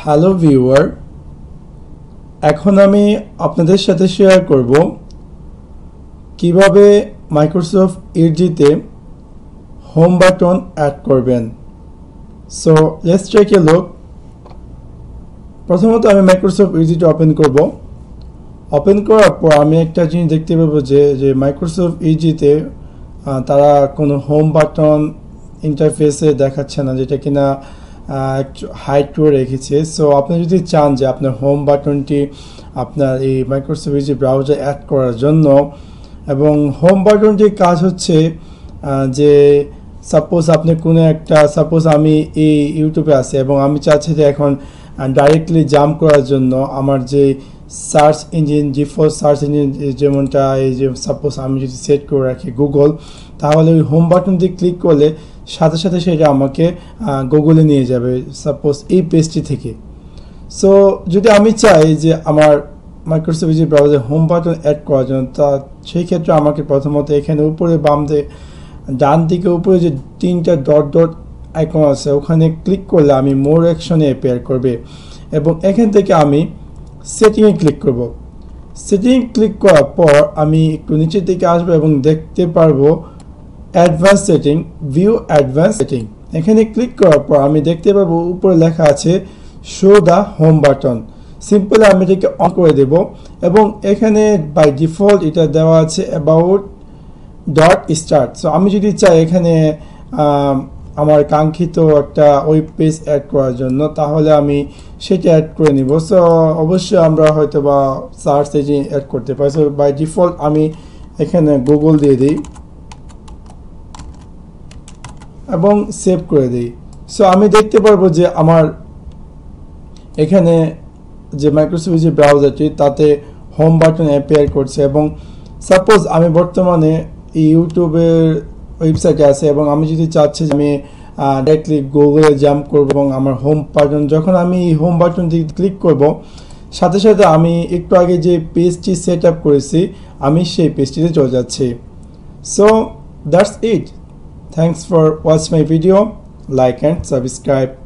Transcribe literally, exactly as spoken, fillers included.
Hello viewer, এখন আমি আপনাদের সাথে শেয়ার করব কিভাবে মাইক্রোসফট ইডজিতে হোম বাটন অ্যাড করবেন। So let's take a look. প্রথমত আমি মাইক্রোসফট ইডজিটা ওপেন করব। ওপেন করার পর আমি একটা জিনিস দেখতে পাবো যে যে মাইক্রোসফট ইডজিতে তারা কোনো হোম বাটন ইন্টারফেসে দেখাচ্ছে না, যেটা কিনা হাইড করে রেখেছে। সো আপনি যদি চান যে আপনার হোম বাটনটি আপনার এই মাইক্রোসফট ইডজি ব্রাউজার অ্যাড করার জন্য, এবং হোম বাটনটির কাজ হচ্ছে যে সাপোজ আপনি কোনো একটা সাপোজ আমি এই ইউটিউবে আছি এবং আমি চাচ্ছি যে এখন ডাইরেক্টলি জাম্প করার জন্য আমার যে search engine default search engine যেমনটা এই যে সাপোজ আমি যদি সেট করে রাখি গুগল, তাহলে ওই হোম বাটন দিয়ে ক্লিক করলে সাথে সাথে সেটা আমাকে গুগলে নিয়ে যাবে সাপোজ এই পেজটি থেকে। সো যদি আমি চাই যে আমার মাইক্রোসফট ইডজি ব্রাউজারে হোম বাটন অ্যাড করার জন্য, তা সেই ক্ষেত্রে আমাকে প্রথমত এখানে উপরে বাম দিকে ডান দিকে উপরে যে তিনটা ডট ডট আইকন আছে ওখানে ক্লিক করলে আমি মোর অ্যাকশনে অ্যাপিয়ার করবে, এবং এখান থেকে আমি সেটিংয়ে ক্লিক করব। সেটিং ক্লিক করার পর আমি একটু নিচের দিকে আসবো এবং দেখতে পারবো advance setting, view advance setting. এখানে ক্লিক করার পর আমি দেখতে পারবো উপরে লেখা আছে show the home button. Simply আমি এটাকে অন করে দেব, এবং এখানে বাই ডিফল্ট এটা দেওয়া আছে অ্যাবাউট ডট স্টার্ট। সো আমি যদি চাই এখানে আমার কাঙ্ক্ষিত একটা ওয়েব পেজ অ্যাড করার জন্য, তাহলে আমি সেটা অ্যাড করে নিব। সো অবশ্যই আমরা হয়তো বা সার্চ ইঞ্জিন অ্যাড করতে পারি। সো বাই ডিফল্ট আমি এখানে গুগল দিয়ে দিই এবং সেভ করে দিই। সো আমি দেখতে পারবো যে আমার এখানে যে মাইক্রোসফট ইডজি ব্রাউজারটি তাতে হোম বাটন অ্যাপিয়ার করছে, এবং সাপোজ আমি বর্তমানে ইউটিউবের ওয়েবসাইটে আছে এবং আমি যদি চাচ্ছি যে আমি ডাইরেক্টলি গুগলে জাম্প করব এবং আমার হোম বাটন যখন আমি এই হোম বাটন দিয়ে ক্লিক করব, সাথে সাথে আমি একটু আগে যে পেজটি সেট আপ করেছি আমি সেই পেজটিতে চলে যাচ্ছি। So that's it. Thanks for watching my video. Like and subscribe.